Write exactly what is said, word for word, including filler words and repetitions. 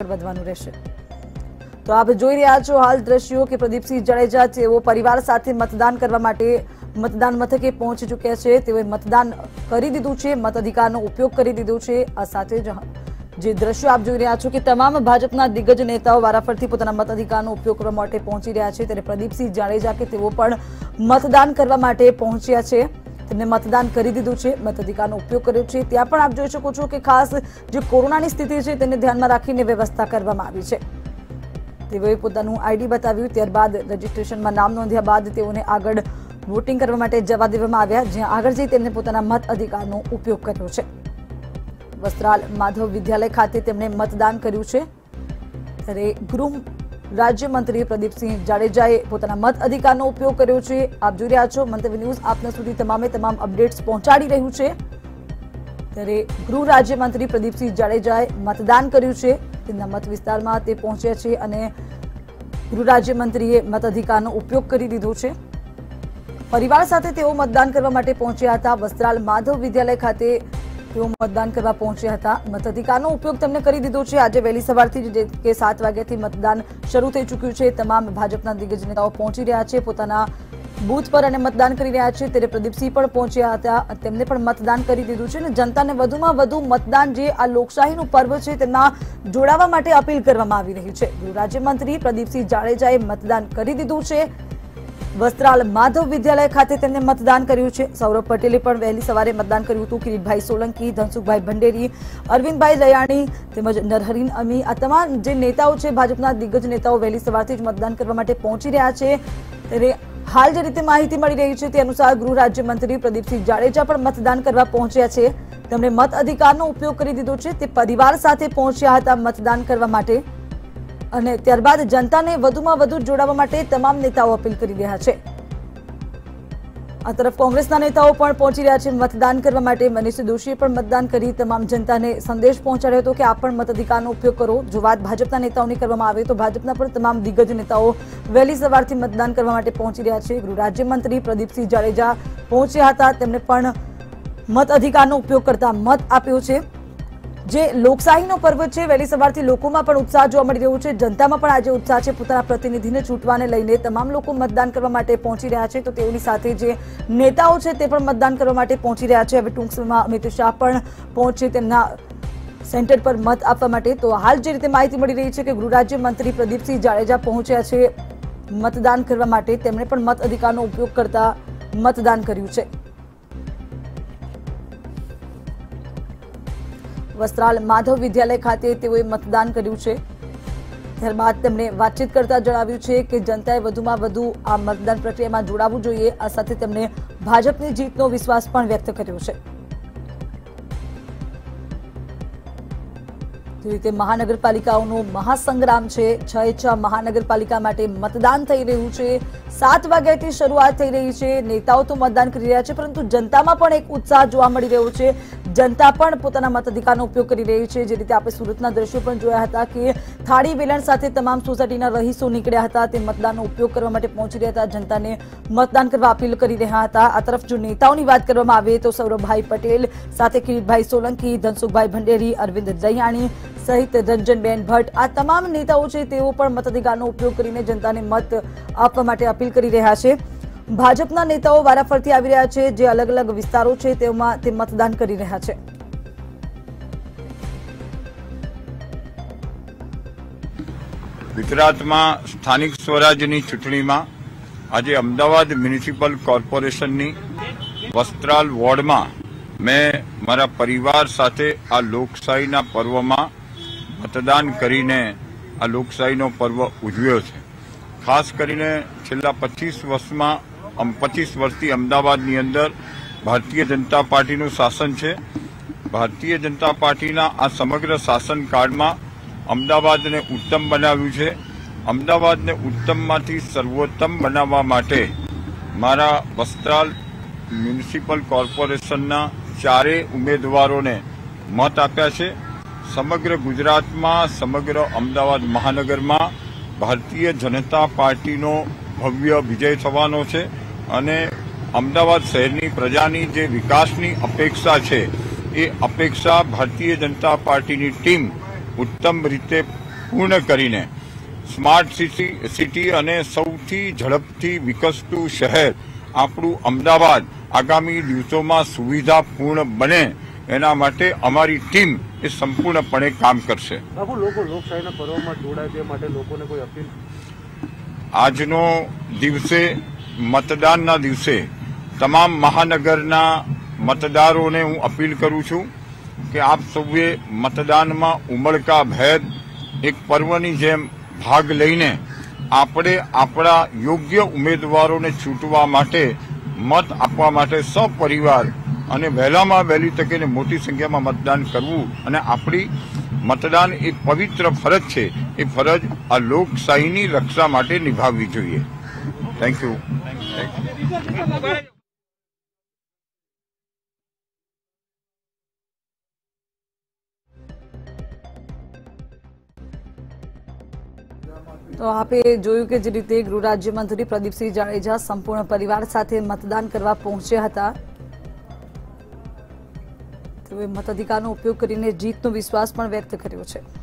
વધવાનું રહેશે। તો આપ જોઈ રહ્યા છો હાલ દ્રશ્યો કે પ્રદીપસિંહ જાડેજા તેઓ પરિવાર સાથે મતદાન કરવા માટે મતદાન મથકે પહોંચી ચૂક્યા છે। તેઓએ મતદાન કરી દીધું છે, મતાધિકારનો ઉપયોગ કરી દીધો છે। આ સાથે જ જે દ્રશ્યો આપ જોઈ રહ્યા છો કે તમામ ભાજપના દિગ્ગજ નેતાઓ વારાફરતી પોતાના મતાધિકારનો ઉપયોગ કરવા માટે પહોંચી રહ્યા છે, ત્યારે પ્રદીપસિંહ જાડેજા કે તેઓ પણ મતદાન કરવા માટે પહોંચ્યા છે। તેમને મતદાન કરી દીધું છે, મતાધિકારનો ઉપયોગ કર્યો છે। ત્યાં પણ આપ જોઈ શકો છો કે ખાસ જે કોરોનાની સ્થિતિ છે તેને ધ્યાનમાં રાખીને વ્યવસ્થા કરવામાં આવી છે। તેઓએ પોતાનું આઈડી બતાવ્યું, ત્યારબાદ રજીસ્ટ્રેશનમાં નામ નોંધ્યા બાદ તેઓને આગળ વોટિંગ કરવા માટે જવા દેવામાં આવ્યા, જ્યાં આગળ જઈ તેમને પોતાના મત અધિકારનો ઉપયોગ કર્યો છે। વસ્ત્રાલ માધવ વિદ્યાલય ખાતે તેમણે મતદાન કર્યું છે, ત્યારે ગૃહ રાજ્યમંત્રી પ્રદીપસિંહ જાડેજાએ પોતાના મત અધિકારનો ઉપયોગ કર્યો છે। આપ જોઈ રહ્યા છો મંતવ્ય ન્યૂઝ આપના સુધી તમામે તમામ અપડેટ્સ પહોંચાડી રહ્યું છે। ત્યારે ગૃહ રાજ્યમંત્રી પ્રદીપસિંહ જાડેજાએ મતદાન કર્યું છે, તેમના મત વિસ્તારમાં તે પહોંચ્યા છે અને ગૃહ રાજ્યમંત્રીએ મતાધિકારનો ઉપયોગ કરી દીધો છે। પરિવાર સાથે તેઓ મતદાન કરવા માટે પહોંચ્યા હતા। વસ્ત્રાલ માધવ વિદ્યાલય ખાતે તેઓ મતદાન કરવા પહોંચ્યા હતા, મતાધિકારનો ઉપયોગ તેમને કરી દીધો છે। આજે વહેલી સવારથી જ કે સાત વાગ્યાથી મતદાન શરૂ થઈ ચૂક્યું છે। તમામ ભાજપના દિગ્ગજ નેતાઓ પહોંચી રહ્યા છે પોતાના બૂથ પર અને મતદાન કરી રહ્યા છે, ત્યારે પ્રદીપસિંહ પણ પહોંચ્યા હતા, તેમને પણ મતદાન કરી દીધું છે અને જનતાને વધુમાં વધુ મતદાન જે આ લોકશાહીનું પર્વ છે તેમાં જોડાવા માટે અપીલ કરવામાં આવી રહી છે। ગૃહ રાજ્યમંત્રી પ્રદીપસિંહ જાડેજાએ મતદાન કરી દીધું છે। વસ્ત્રાલ માધવ વિદ્યાલય ખાતે તેમને મતદાન કર્યું છે। સૌરભ પટેલે પણ વહેલી સવારે મતદાન કર્યું હતું। કિરીટભાઈ સોલંકી, ધનસુખભાઈ ભંડેરી, અરવિંદભાઈ લયાણી તેમજ નરહરીન અમી, આ તમામ જે નેતાઓ છે ભાજપના દિગ્ગજ નેતાઓ વહેલી સવારથી જ મતદાન કરવા માટે પહોંચી રહ્યા છે। ત્યારે હાલ જે રીતે માહિતી મળી રહી છે તે અનુસાર ગૃહ રાજ્યમંત્રી પ્રદીપસિંહ જાડેજા પણ મતદાન કરવા પહોંચ્યા છે। તેમણે મત અધિકારનો ઉપયોગ કરી દીધો છે, તે પરિવાર સાથે પહોંચ્યા હતા મતદાન કરવા માટે અને ત્યારબાદ જનતાને વધુમાં વધુ જોડાવા માટે તમામ નેતાઓ અપીલ કરી રહ્યા છે। આ તરફ કોંગ્રેસના નેતાઓ પણ પહોંચી રહ્યા છે મતદાન કરવા માટે। મનીષ દોશીએ પણ મતદાન કરી તમામ જનતાને સંદેશ પહોંચાડ્યો હતો કે આપ પણ મતાધિકારનો ઉપયોગ કરો। જો વાત ભાજપના નેતાઓની કરવામાં આવે તો ભાજપના પણ તમામ દિગ્ગજ નેતાઓ વહેલી સવારથી મતદાન કરવા માટે પહોંચી રહ્યા છે। ગૃહ રાજ્યમંત્રી પ્રદીપસિંહ જાડેજા પહોંચ્યા હતા, તેમને પણ મત અધિકારનો ઉપયોગ કરતા મત આપ્યો છે। જે લોકશાહીનો પર્વ છે, વહેલી સવારથી લોકોમાં પણ ઉત્સાહ જોવા મળી રહ્યો છે, જનતામાં પણ આજે ઉત્સાહ છે। પોતાના પ્રતિનિધિને ચૂંટવાને લઈને તમામ લોકો મતદાન કરવા માટે પહોંચી રહ્યા છે, તો તેઓની સાથે જે નેતાઓ છે તે પણ મતદાન કરવા માટે પહોંચી રહ્યા છે। હવે ટૂંક સમયમાં અમિત શાહ પણ પહોંચે તેમના સેન્ટર પર મત આપવા માટે। તો હાલ જે રીતે માહિતી મળી રહી છે કે ગૃહ રાજ્યમંત્રી પ્રદીપસિંહ જાડેજા પહોંચ્યા છે મતદાન કરવા માટે, તેમણે પણ મત અધિકારનો ઉપયોગ કરતા મતદાન કર્યું છે। વસ્ત્રાલ માધવ વિદ્યાલય ખાતે તેઓએ મતદાન કર્યું છે, ત્યારબાદ તેમણે વાતચીત કરતા જણાવ્યું છે કે જનતાએ વધુમાં વધુ આ મતદાન પ્રક્રિયામાં જોડાવવું જોઈએ। આ સાથે તેમણે ભાજપની જીતનો વિશ્વાસ પણ વ્યક્ત કર્યો છે। જે રીતે મહાનગરપાલિકાઓનો મહાસંગ્રામ છે, છ એ છ મહાનગરપાલિકા માટે મતદાન થઈ રહ્યું છે। સાત વાગ્યાથી શરૂઆત થઈ રહી છે, નેતાઓ તો મતદાન કરી રહ્યા છે પરંતુ જનતામાં પણ એક ઉત્સાહ જોવા મળી રહ્યો છે। જનતા પણ પોતાના મતાધિકારનો ઉપયોગ કરી રહી છે। જે રીતે આપણે સુરતના દ્રશ્યો પણ જોયા હતા કે થાળી વેલણ સાથે તમામ સોસાયટીના રહીશો નીકળ્યા હતા, તે મતદાનનો ઉપયોગ કરવા માટે પહોંચી રહ્યા હતા, જનતાને મતદાન કરવા અપીલ કરી રહ્યા હતા। આ તરફ જો નેતાઓની વાત કરવામાં આવે તો સૌરભભાઈ પટેલ સાથે કિરીટભાઈ સોલંકી, ધનસુખભાઈ ભંડેરી, અરવિંદ લયાણી સહિત રંજનબેન ભટ્ટ, આ તમામ નેતાઓ છે તેઓ પણ મતાધિકારનો ઉપયોગ કરીને જનતાને મત આપવા માટે અપીલ કરી રહ્યા છે। ભાજપના નેતાઓ વારાફરતી આવી રહ્યા છે, જે અલગ અલગ વિસ્તારો છે તેમાં તે મતદાન કરી રહ્યા છે। ગુજરાતમાં સ્થાનિક સ્વરાજ્યની ચૂંટણીમાં આજે અમદાવાદ મ્યુનિસિપલ કોર્પોરેશનની વસ્ત્રાલ વોર્ડમાં મેં મારા પરિવાર સાથે આ લોકશાહીના પર્વમાં મતદાન કરીને આ લોકશાહીનો પર્વ ઉજવ્યો છે। ખાસ કરીને છેલ્લા પચીસ વર્ષમાં પચીસ વર્ષથી અમદાવાદની અંદર ભારતીય જનતા પાર્ટીનું શાસન છે। ભારતીય જનતા પાર્ટીના આ સમગ્ર શાસનકાળમાં અમદાવાદને ઉત્તમ બનાવ્યું છે। અમદાવાદને ઉત્તમમાંથી સર્વોત્તમ બનાવવા માટે મારા વસ્ત્રાલ મ્યુનિસિપલ કોર્પોરેશનના ચારેય ઉમેદવારોને મત આપ્યા છે। સમગ્ર ગુજરાતમાં, સમગ્ર અમદાવાદ મહાનગરમાં ભારતીય જનતા પાર્ટીનો ભવ્ય વિજય થવાનો છે અને અમદાવાદ શહેરની પ્રજાની જે વિકાસની અપેક્ષા છે એ અપેક્ષા ભારતીય જનતા પાર્ટીની ટીમ ઉત્તમ રીતે પૂર્ણ કરીને સ્માર્ટ સિટી સિટી અને સૌથી ઝડપથી વિકસતું શહેર આપણું અમદાવાદ આગામી દિવસોમાં સુવિધાપૂર્ણ બને એના માટે અમારી ટીમ એ સંપૂર્ણપણે કામ કરશે. બાબુ, લોકો લોકશાહીના પર્વમાં જોડાય તે માટે લોકોને કોઈ અપીલ? આજનો દિવસે મતદાનના દિવસે તમામ મહાનગરના મતદારોને હું અપીલ કરું છું કે આપ સૌએ મતદાનમાં ઉમળકા ભેર એક પર્વની જેમ ભાગ લઈને આપણે આપણા યોગ્ય ઉમેદવારોને ચૂંટવા માટે મત આપવા માટે સપરિવાર અને વહેલામાં વહેલી તકે મોટી સંખ્યામાં મતદાન કરવું અને આપણી મતદાન એક પવિત્ર ફરજ છે એ ફરજ આ લોકશાહીની રક્ષા માટે નિભાવવી જોઈએ. Thank you. તો આપે જોયું કે જે રીતે ગૃહ રાજ્યમંત્રી પ્રદીપસિંહ જાડેજા સંપૂર્ણ પરિવાર સાથે મતદાન કરવા પહોંચ્યા હતા. તેઓએ મતાધિકારનો ઉપયોગ કરીને જીતનો વિશ્વાસ પણ વ્યક્ત કર્યો છે.